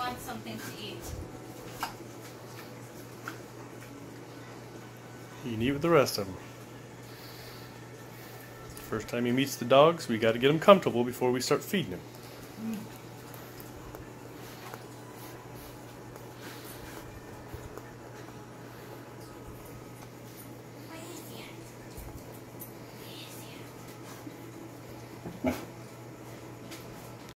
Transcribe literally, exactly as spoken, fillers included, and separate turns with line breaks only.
wants something to eat.
He can eat with the rest of them. First time he meets the dogs, we got to get him comfortable before we start feeding him.